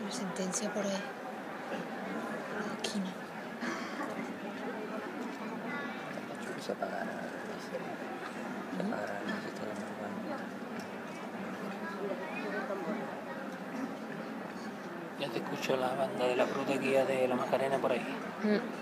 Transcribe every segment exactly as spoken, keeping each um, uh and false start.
La sentencia por ahí. La esquina. Se apagará. Se apagará. Se está apagando. Ya te escucho la banda de la fruta guía de la Macarena por ahí. Mm.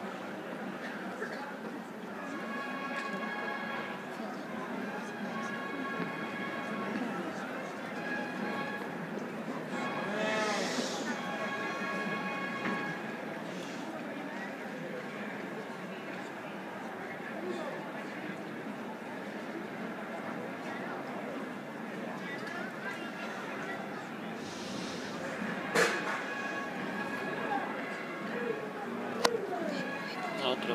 Otro.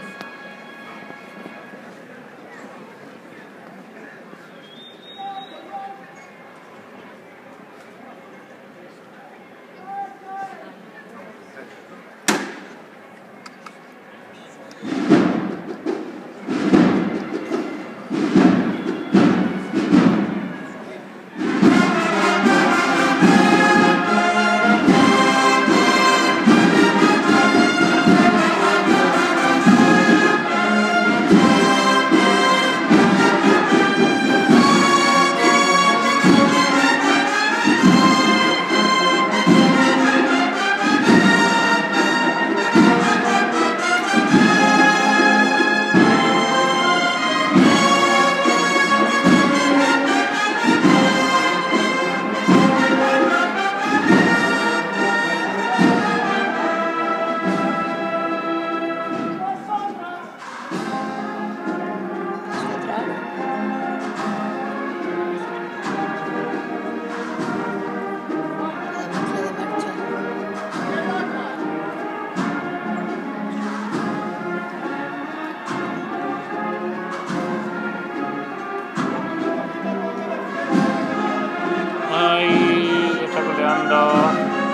Ay, está coleando.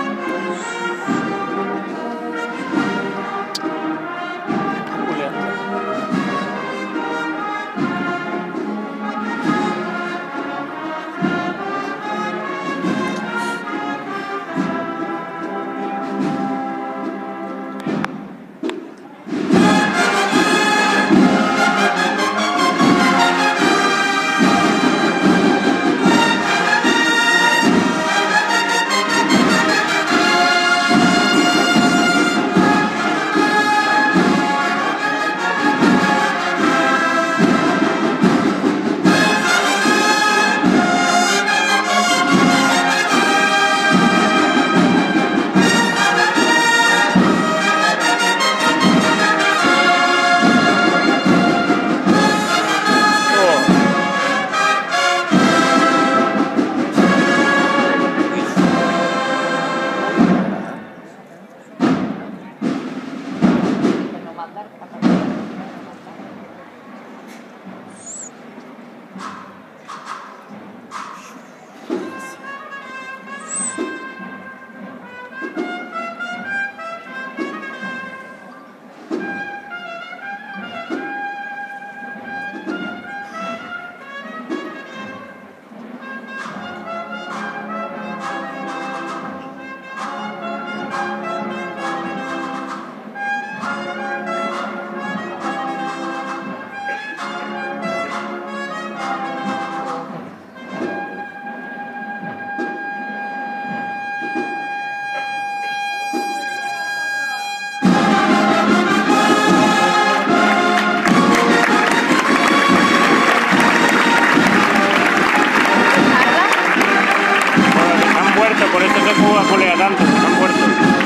Por eso se juega culea tanto, se han muerto.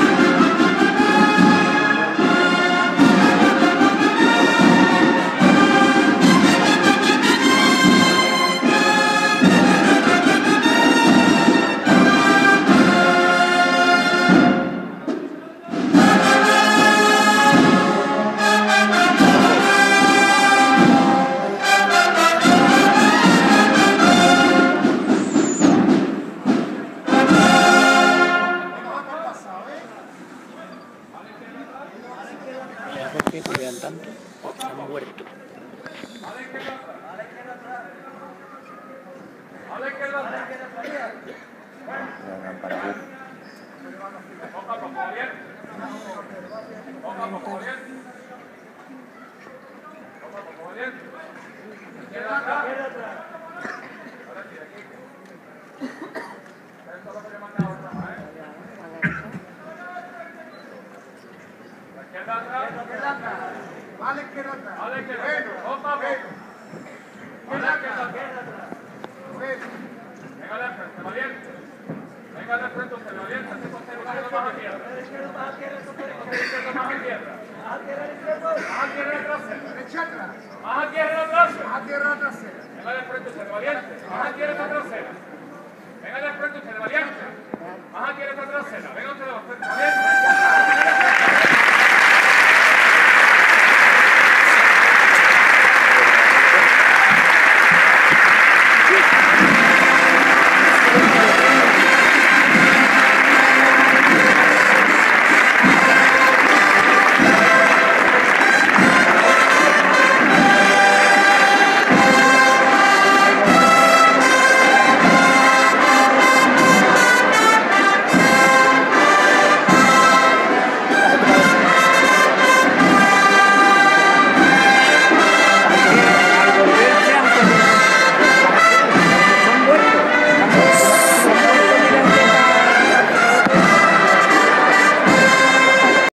¿Por qué culean tanto? Se han muerto. A la izquierda, a la izquierda. Poco a poco, bien. Poco a poco, bien. Poco a poco, bien. Izquierda atrás. Ahora sí, aquí. Esto es lo que le he mandado otra más, ¿eh? La izquierda atrás. La izquierda atrás. A la izquierda atrás. A la izquierda atrás. Poco a poco. A la izquierda atrás. Venga de frente, valiente. Venga de frente usted, valiente. Así con el izquierdo más a tierra. Con el izquierdo más a tierra. Más a tierra. Más a tierra la trasera. Derecha atrás. Más a tierra la trasera. Más a tierra la trasera. Venga de frente usted, valiente. Más a tierra la trasera. Venga de frente